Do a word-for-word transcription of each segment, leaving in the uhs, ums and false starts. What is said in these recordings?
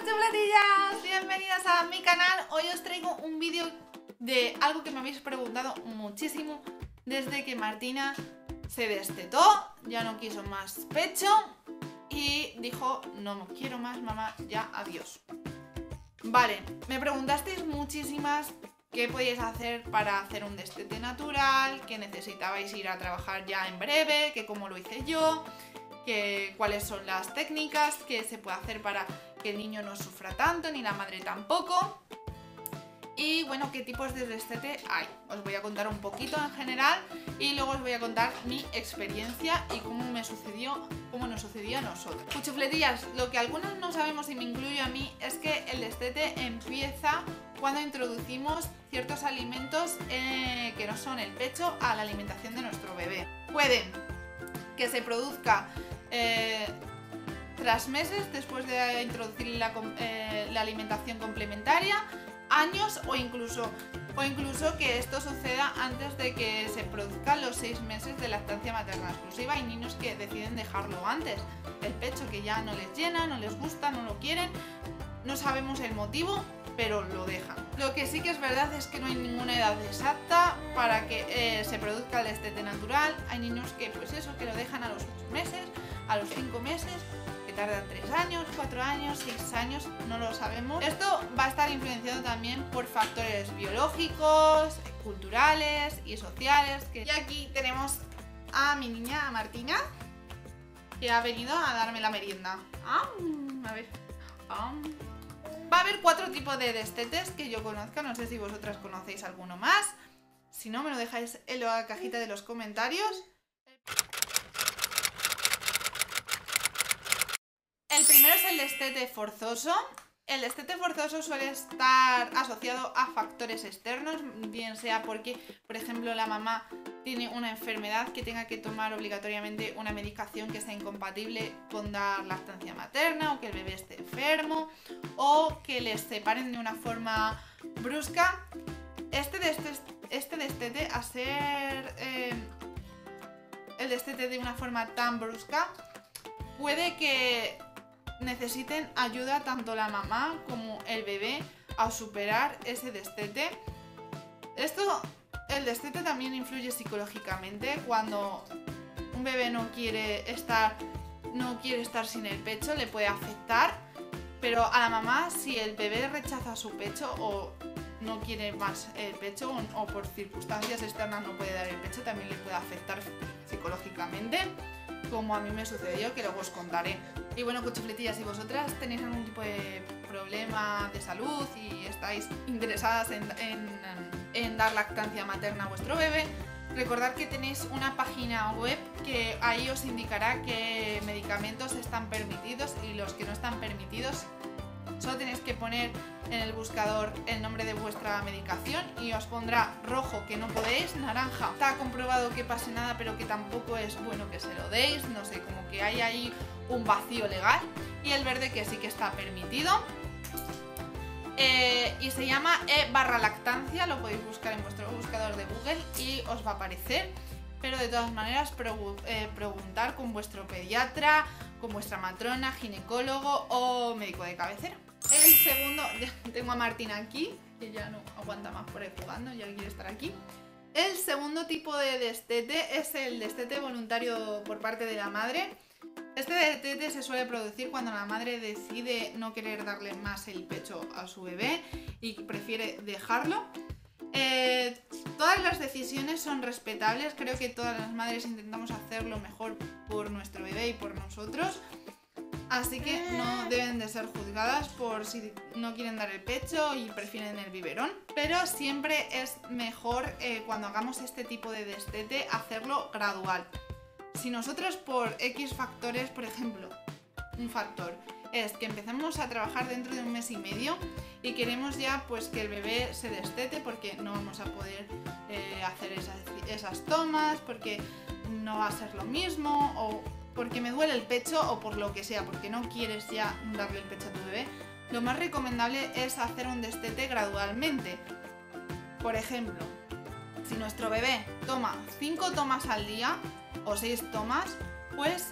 chocolatillas, bienvenidas a mi canal. Hoy os traigo un vídeo de algo que me habéis preguntado muchísimo desde que Martina se destetó, ya no quiso más pecho y dijo: no quiero más, mamá, ya adiós. Vale, me preguntasteis muchísimas qué podíais hacer para hacer un destete natural, que necesitabais ir a trabajar ya en breve, que cómo lo hice yo, que cuáles son las técnicas que se puede hacer para que el niño no sufra tanto, ni la madre tampoco. Y bueno, qué tipos de destete hay. Os voy a contar un poquito en general y luego os voy a contar mi experiencia y cómo me sucedió, cómo nos sucedió a nosotros. Cuchufletillas, lo que algunos no sabemos, y me incluyo a mí, es que el destete empieza cuando introducimos ciertos alimentos eh, que no son el pecho a la alimentación de nuestro bebé. Pueden que se produzca eh, tras meses después de introducir la, eh, la alimentación complementaria, años o incluso, o incluso que esto suceda antes de que se produzcan los seis meses de lactancia materna exclusiva. Hay niños que deciden dejarlo antes, el pecho que ya no les llena, no les gusta, no lo quieren, no sabemos el motivo, pero lo dejan. Lo que sí que es verdad es que no hay ninguna edad exacta para que eh, se produzca el destete natural. Hay niños que pues eso, que lo dejan a los ocho meses, a los cinco meses, que tardan tres años, cuatro años, seis años, no lo sabemos. Esto va a estar influenciado también por factores biológicos, culturales y sociales. Que... Y aquí tenemos a mi niña, a Martina, que ha venido a darme la merienda. Ah, a ver. Ah. Va a haber cuatro tipos de destetes que yo conozca, no sé si vosotras conocéis alguno más. Si no, me lo dejáis en la cajita de los comentarios. El primero es el destete forzoso. El destete forzoso suele estar asociado a factores externos, bien sea porque, por ejemplo, la mamá tiene una enfermedad que tenga que tomar obligatoriamente una medicación que sea incompatible con dar lactancia materna, o que el bebé esté enfermo, o que les separen de una forma brusca. Este destete, este destete a ser eh, el destete de una forma tan brusca, puede que necesiten ayuda tanto la mamá como el bebé a superar ese destete. Esto, el destete también influye psicológicamente. Cuando un bebé no quiere estar, no quiere estar sin el pecho, le puede afectar, pero a la mamá, si el bebé rechaza su pecho o no quiere más el pecho, o, o por circunstancias externas no puede dar el pecho, también le puede afectar psicológicamente, como a mí me sucedió, que luego os contaré. Y bueno, cuchufletillas, si vosotras tenéis algún tipo de problema de salud y estáis interesadas en, en, en dar lactancia materna a vuestro bebé, recordad que tenéis una página web que ahí os indicará qué medicamentos están permitidos y los que no están permitidos. Solo tenéis que poner en el buscador el nombre de vuestra medicación y os pondrá rojo que no podéis, naranja está comprobado que pase nada pero que tampoco es bueno que se lo deis, no sé, como que hay ahí un vacío legal, y el verde que sí que está permitido. Eh, y se llama E barra lactancia, lo podéis buscar en vuestro buscador de Google y os va a aparecer. Pero de todas maneras pregu eh, preguntar con vuestro pediatra, con vuestra matrona, ginecólogo o médico de cabecera. El segundo, ya tengo a Martina aquí, que ya no aguanta más por ahí jugando, ya quiere estar aquí. El segundo tipo de destete es el destete voluntario por parte de la madre. Este destete se suele producir cuando la madre decide no querer darle más el pecho a su bebé y prefiere dejarlo. Eh, todas las decisiones son respetables, creo que todas las madres intentamos hacer lo mejor por nuestro bebé y por nosotros, así que no deben de ser juzgadas por si no quieren dar el pecho y prefieren el biberón. Pero siempre es mejor eh, cuando hagamos este tipo de destete hacerlo gradual. Si nosotros por X factores, por ejemplo, un factor es que empezamos a trabajar dentro de un mes y medio y queremos ya pues que el bebé se destete porque no vamos a poder eh, hacer esas, esas tomas, porque no va a ser lo mismo, o porque me duele el pecho, o por lo que sea, porque no quieres ya darle el pecho a tu bebé, lo más recomendable es hacer un destete gradualmente. Por ejemplo, si nuestro bebé toma cinco tomas al día o seis tomas, pues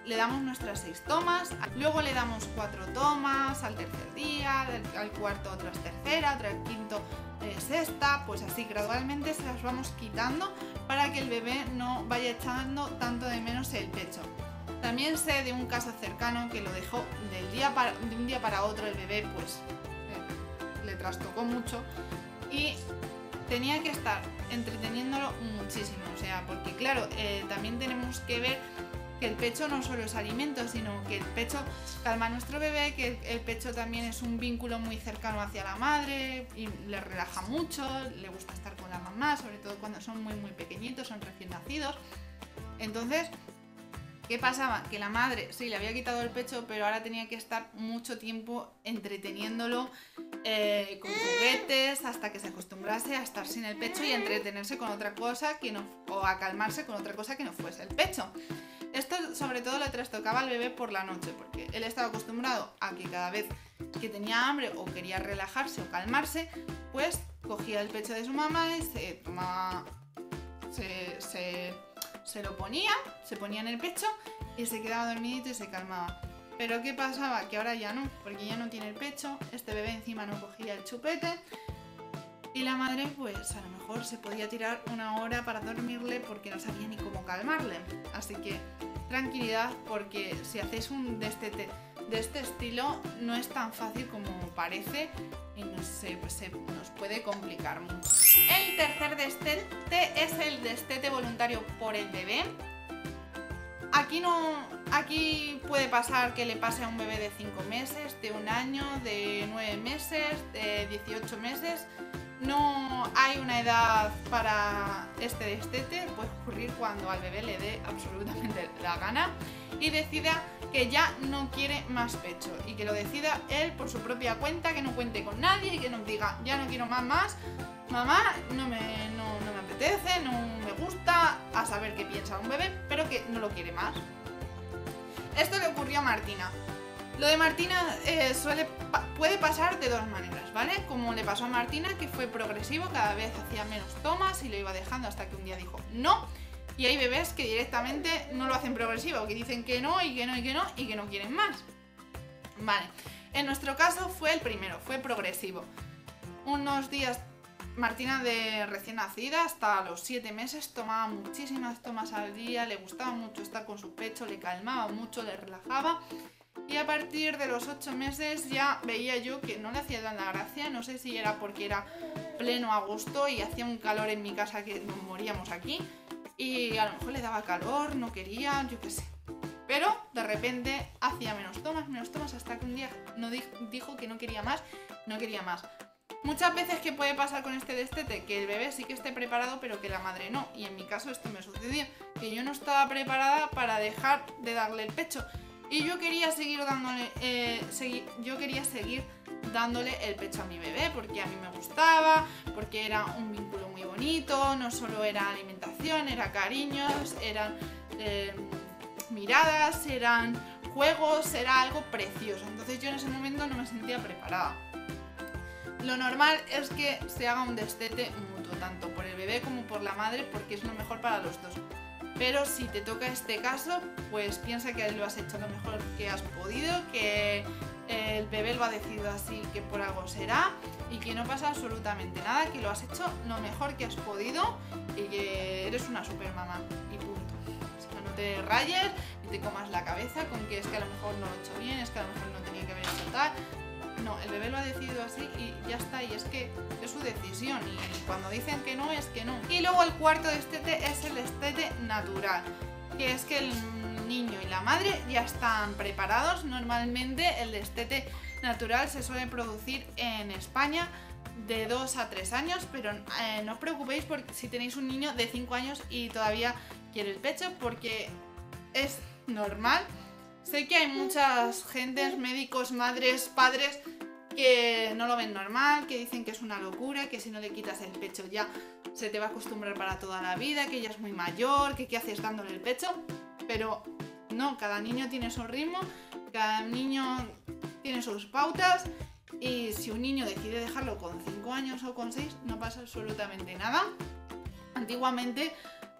le damos nuestras seis tomas, luego le damos cuatro tomas al tercer día, al cuarto otras tercera, otra al quinto eh, sexta, pues así gradualmente se las vamos quitando para que el bebé no vaya echando tanto de menos el pecho. También sé de un caso cercano que lo dejó del día para, de un día para otro, el bebé pues eh, le trastocó mucho y tenía que estar entreteniéndolo muchísimo, o sea, porque claro, eh, también tenemos que ver que el pecho no solo es alimento, sino que el pecho calma a nuestro bebé, que el, el pecho también es un vínculo muy cercano hacia la madre y le relaja mucho, le gusta estar con la mamá, sobre todo cuando son muy muy pequeñitos, son recién nacidos. Entonces, ¿qué pasaba? Que la madre sí le había quitado el pecho, pero ahora tenía que estar mucho tiempo entreteniéndolo eh, con juguetes hasta que se acostumbrase a estar sin el pecho y a entretenerse con otra cosa que no, o a calmarse con otra cosa que no fuese el pecho. Esto sobre todo le trastocaba al bebé por la noche, porque él estaba acostumbrado a que cada vez que tenía hambre o quería relajarse o calmarse, pues cogía el pecho de su mamá y se tomaba, se, se, se lo ponía, se ponía en el pecho y se quedaba dormidito y se calmaba. Pero ¿qué pasaba? Que ahora ya no, porque ya no tiene el pecho, este bebé encima no cogía el chupete y la madre pues a lo mejor se podía tirar una hora para dormirle porque no sabía ni cómo calmarle. Así que tranquilidad, porque si hacéis un destete de este estilo no es tan fácil como parece y no sé, pues se nos puede complicar mucho. El tercer destete es el destete voluntario por el bebé. Aquí no, aquí puede pasar que le pase a un bebé de cinco meses, de un año, de nueve meses, de dieciocho meses. No hay una edad para este destete, puede ocurrir cuando al bebé le dé absolutamente la gana y decida que ya no quiere más pecho y que lo decida él por su propia cuenta, que no cuente con nadie y que nos diga ya no quiero más más, mamá, no me, no, no me apetece, no me gusta, a saber qué piensa un bebé, pero que no lo quiere más. Esto le ocurrió a Martina. Lo de Martina eh, suele, puede pasar de dos maneras, ¿vale? Como le pasó a Martina, que fue progresivo, cada vez hacía menos tomas y lo iba dejando hasta que un día dijo no. Y hay bebés que directamente no lo hacen progresivo, que dicen que no y que no y que no y que no quieren más. Vale, en nuestro caso fue el primero, fue progresivo. Unos días, Martina de recién nacida, hasta los siete meses, tomaba muchísimas tomas al día, le gustaba mucho estar con su pecho, le calmaba mucho, le relajaba. Y a partir de los ocho meses ya veía yo que no le hacía tanta gracia, no sé si era porque era pleno agosto y hacía un calor en mi casa que nos moríamos aquí y a lo mejor le daba calor, no quería, yo qué sé. Pero de repente hacía menos tomas, menos tomas hasta que un día no dijo que no quería más, no quería más. Muchas veces, ¿qué puede pasar con este destete? Que el bebé sí que esté preparado pero que la madre no, y en mi caso esto me sucedió, que yo no estaba preparada para dejar de darle el pecho. Y yo quería seguir dándole, eh, segui yo quería seguir dándole el pecho a mi bebé porque a mí me gustaba, porque era un vínculo muy bonito, no solo era alimentación, era cariños, eran eh, miradas, eran juegos, era algo precioso. Entonces yo en ese momento no me sentía preparada. Lo normal es que se haga un destete mutuo, tanto por el bebé como por la madre, porque es lo mejor para los dos. Pero si te toca este caso, pues piensa que lo has hecho lo mejor que has podido, que el bebé lo ha decidido así, que por algo será y que no pasa absolutamente nada, que lo has hecho lo mejor que has podido y que eres una super mamá y punto. O sea, no te rayes ni te comas la cabeza con que es que a lo mejor no lo he hecho bien, es que a lo mejor no tenía que haber hecho tal. No, el bebé lo ha decidido así y ya está, y es que es su decisión y cuando dicen que no, es que no. Y luego el cuarto destete es el destete natural, que es que el niño y la madre ya están preparados. Normalmente el destete natural se suele producir en España de dos a tres años, pero eh, no os preocupéis por si tenéis un niño de cinco años y todavía quiere el pecho, porque es normal. Sé que hay muchas gentes, médicos, madres, padres que no lo ven normal, que dicen que es una locura, que si no le quitas el pecho ya se te va a acostumbrar para toda la vida, que ya es muy mayor, que qué haces dándole el pecho. Pero no, cada niño tiene su ritmo, cada niño tiene sus pautas y si un niño decide dejarlo con cinco años o con seis no pasa absolutamente nada. Antiguamente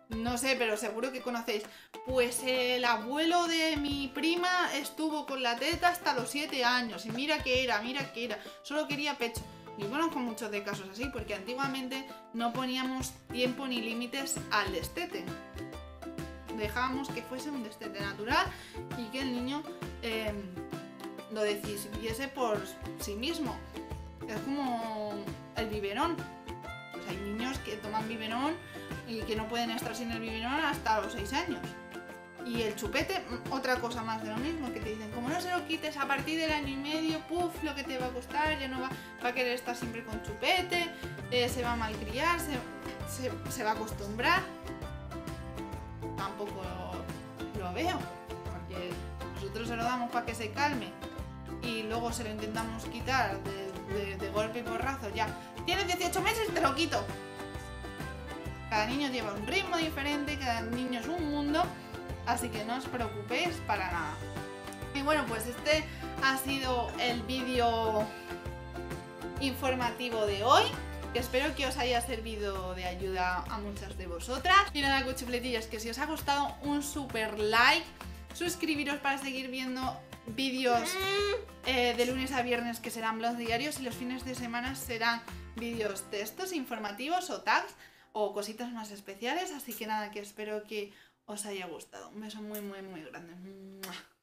no sé, pero seguro que conocéis. Pues el abuelo de mi prima estuvo con la teta hasta los siete años. Y mira que era, mira que era. Solo quería pecho. Y conozco muchos de casos así, porque antiguamente no poníamos tiempo ni límites al destete. Dejábamos que fuese un destete natural y que el niño eh, lo decidiese por sí mismo. Es como el biberón. Pues hay niños que toman biberón y que no pueden estar sin el biberón hasta los seis años. Y el chupete, otra cosa más de lo mismo, que te dicen, como no se lo quites a partir del año y medio, puf, lo que te va a costar, ya no va, va a querer estar siempre con chupete, eh, se va a malcriar, se, se, se va a acostumbrar. Tampoco lo, lo veo, porque nosotros se lo damos para que se calme y luego se lo intentamos quitar de, de, de golpe y porrazo. Ya, tienes dieciocho meses, te lo quito. Cada niño lleva un ritmo diferente, cada niño es un mundo, así que no os preocupéis para nada. Y bueno, pues este ha sido el vídeo informativo de hoy, que espero que os haya servido de ayuda a muchas de vosotras. Y nada, cuchufletillos, que si os ha gustado, un super like, suscribiros para seguir viendo vídeos eh, de lunes a viernes, que serán blogs diarios, y los fines de semana serán vídeos textos informativos o tags o cositas más especiales. Así que nada, que espero que os haya gustado. Un beso muy muy muy grande.